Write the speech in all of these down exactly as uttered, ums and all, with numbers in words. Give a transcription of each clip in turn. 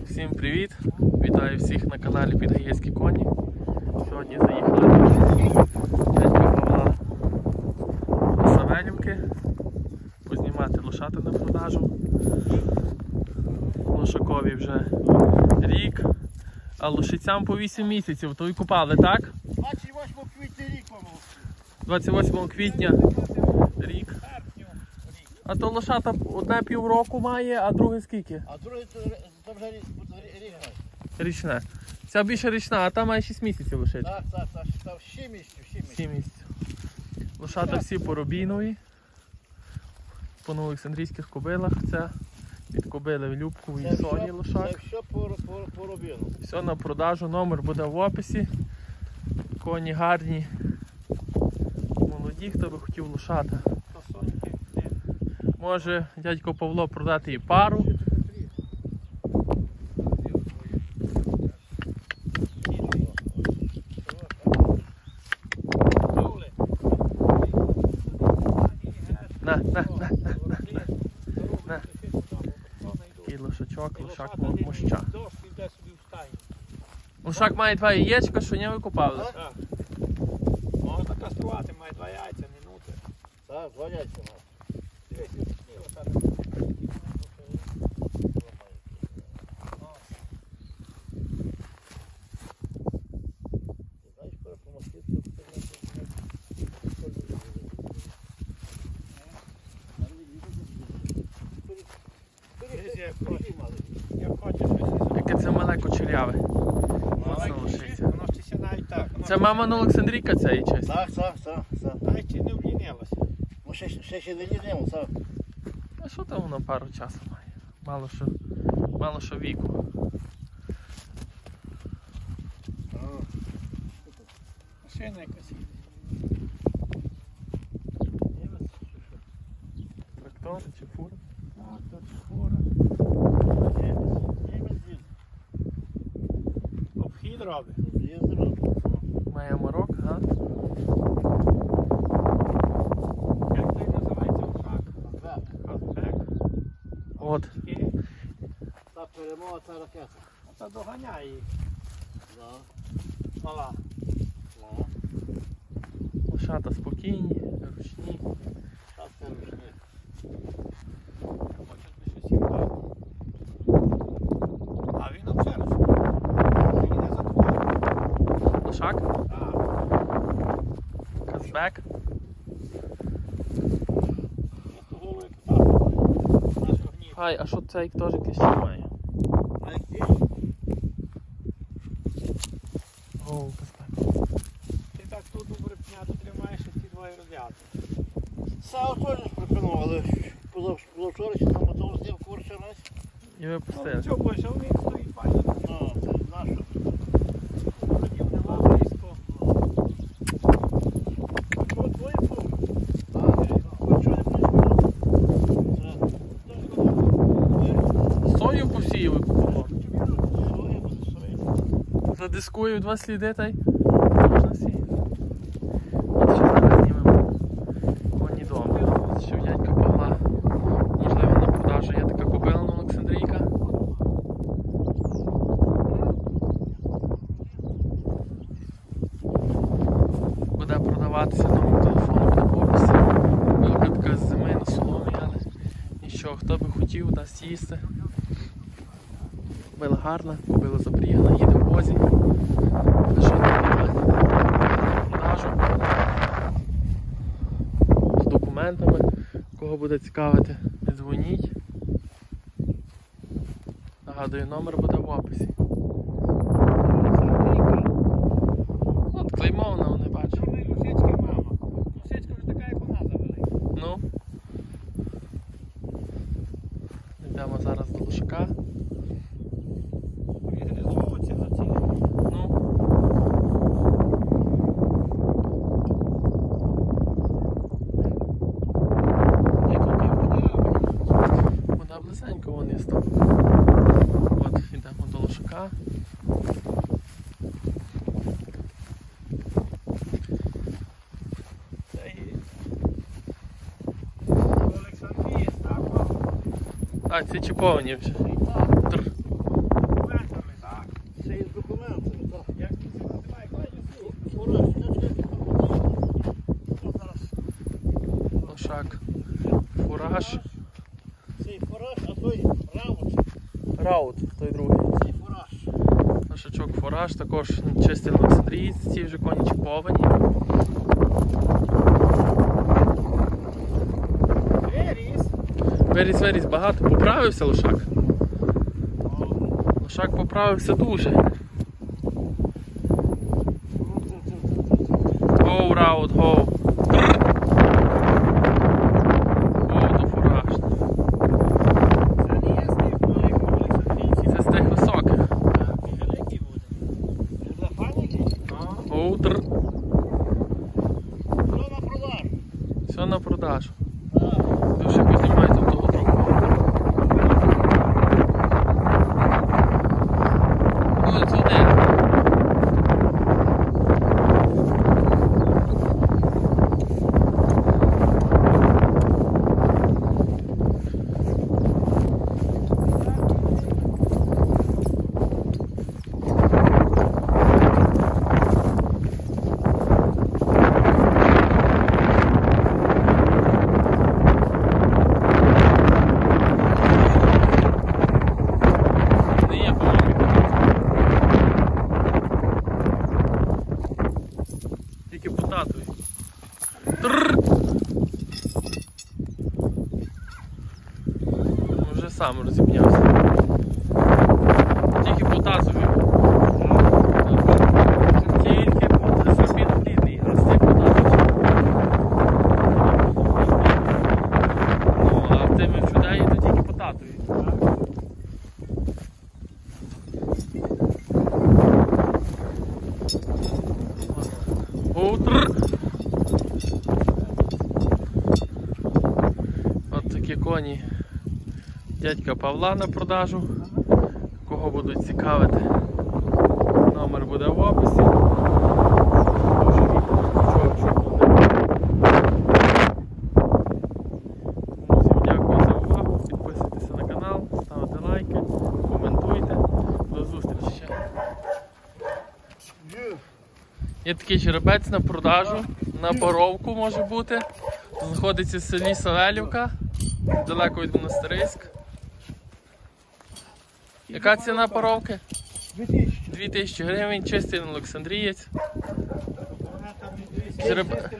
Всім привіт! Вітаю всіх на каналі Підгаєцькі коні. Сьогодні заїхали до дядька Павла до Савелівки познімати лошата на продажу. Лошакові вже рік, а лошицям по вісім місяців. То й купали, так? двадцять восьмого квітня рік, по-моєму. двадцять восьмого квітня рік. А то лошата одне півроку має, а друге скільки? А друге то вже рік. Річне. Ця більше річна, а та має шість місяців лошить. Так, так, так, так, сім місяців, сім місяців. сім місяців. Лошата всі по рубінові. По новоолександрійських кобилах. Це від кобили в Любкову і Соні лошак. Це все по, по, по рубіну. Все на продажу, номер буде в описі. Коні гарні, молоді, хто би хотів лошата. Може дядько Павло продати і пару. На, на, на, на, на, на, на. Такий лошачок, лошак моща. Лошак має два яєчка, що не викупали. Так. Можна каструвати, має два яйця, минути. Так, два яйця має. Дивись, сміло так. Знаєш, перепомогти. Як хочеш, Яке це мале кучеряве. Моцно лошиця. воно ж ще навіть так. Це мама на Олександрійка ця і честь. Так, так, так, так. Навіть чи не влінилося. Ну, ще, ще, ще не їдемо, так. А що там воно пару часу має? Мало що, мало що віку. Машина якась. Трактор чи фура? Так, тут фура. Обхід робить. Має морок, га? Як той називається лошак? Казбек. От. Та перемога, та ракета. Та доганяє їх. Да. Мала. Да. Лошата спокійні, ручні. Зараз це ручні. Хочуть би щось їм дати. А він обчерпує. Він не затворює. Лошак, Так. казбек. Просто голову як так. Наш огнів. Хай, а що цей теж кліщі має? А які? О, казбек. Ти так тут у брепняту тримаєш, і ці двоє розв'язані. Сау теж припинув, але позавчора чи там мотор зняв курча раз. І Ну, випустили. що, більше він стоїть файно. Ну, це нащо. Ходів нема близько. Що твоє було? А, що не почув? Це Сою посіяли купимо. соя, буде соя. Задискую два сліди та й можна сіяти. От що зараз знімемо коні дома. Ще в дядька Павла. Можливо на продажу є така кобила на Олександрійка. Буде продаватися, номер телефону буде в описі. Кобилка така з зими на соломі, але нічого, хто би хотів, дасть їсти. Кобила гарна, кобила запрягана, їде в возі. Продажу. З документами. Кого буде цікавити, не дзвоніть. Нагадую, номер буде в описі. От клеймо вона, не бачу. Чорний лошичка мама. Лошичка вже така, як вона завелика. Ну. Йдемо зараз до лошака. Відрізовуються на ці. Ну. Як вони вода. Вона близенько вон є став. От, йдемо до лошака. Це і Олександрія, так? А, ці чіповані вже. Тр. фураж. Цей фураж, а той раут. Раут, той другий. Цей фураж. Лошачок фураж, також чистий олександрієць, ці вже коні чіповані. Виріс. Виріс, виріс багато. Поправився лошак. Лошак поправився дуже. Гоу, раут, гоу. Гоу до фураж. Це не є з тих великих олександрійців. Це з тих високих. І великий буде. Він за паніки? Гоу, тр. Що на продаж? Все на продажу. Так. Дуже познімайте в того другого. Ну, це один. Не є, по-моєму. Тільки по татові. Трррр. Вже сам розім'явся. Тільки по татові. Тільки по татові. Він рідний, а стик по татові. Ну, а в тими в чудаї то тільки по татові. Утр. От такі коні дядька Павла на продажу. Кого будуть цікавити, номер буде в описі. Дуже нічого, чого буде. Всім дякую за увагу. Підписуйтеся на канал, ставте лайки, коментуйте. До зустрічі. Є такий жеребець на продажу, на паровку може бути. Знаходиться в селі Савелівка, далеко від Монастириськ. Яка ціна паровки? дві тисячі гривень, чистий олександрієць. Жереб...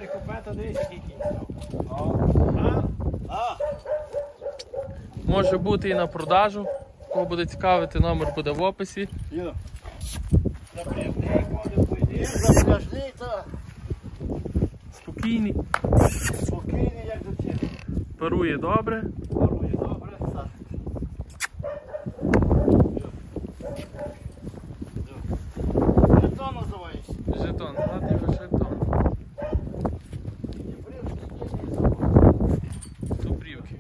Може бути і на продажу. Кого буде цікавити, номер буде в описі. Запряжний та Спокійний, спокійний, як до цього. парує добре. Парує добре, так. Жетон називається. Жетон, ладний жетон. Зубрівки.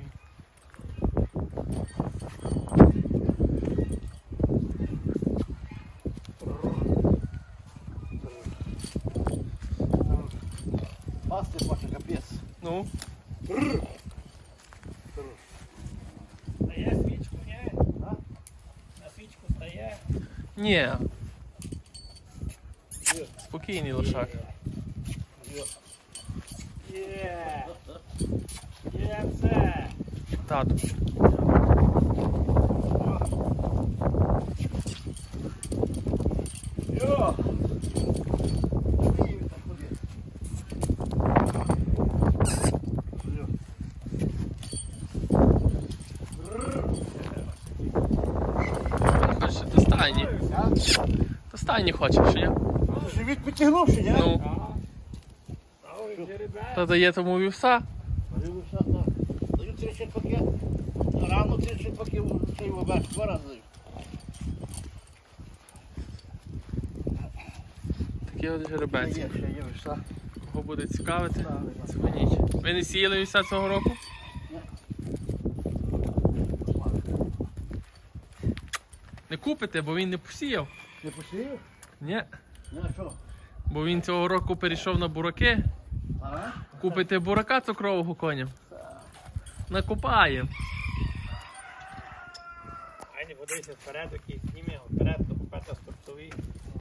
Пасти хоче, капець. Ну, Стає свічку, ні? На свічку стає. ні. Спокійний лошак. Є. Є все. Тату. Йо! Хочеш до стайні. До стайні хочеш, ні? Живіт потягнувши, ні? Ну, А ой, жеребець. та дає тому вівса. Дивився, так. Даю тридцять пакет. Рано тридцять пакет, цей вобець два рази даю. Такий от жеребець. Є, ще є вівса. Кого буде цікавити, дзвоніть. Ви не сіяли вівса цього року? Не купите, бо він не посіяв. Не посіяв? Ні. Ну, а що? Бо він цього року перейшов на бураки. Ага. Купите бурака цукрового коня. Накопаємо. Ай, не подивися вперед, який зніми його вперед, то купета стопцовий.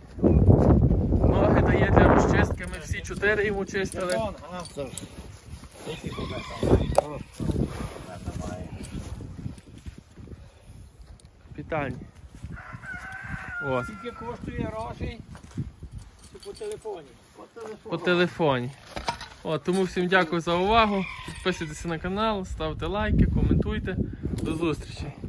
Ноги дає для розчистки, ми всі чотири йому чистили. Ага. Це. Який купета? Капітальні. Ось, Скільки коштує грошей? Чи по телефоні? По телефону. по телефоні. О, тому всім дякую за увагу. Підписуйтесь на канал, ставте лайки, коментуйте. До зустрічі.